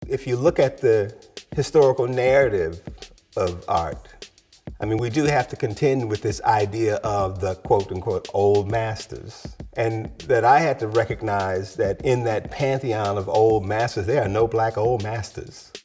If you look at the historical narrative of art, I mean, we do have to contend with this idea of the quote-unquote old masters. And that I had to recognize that in that pantheon of old masters, there are no black old masters.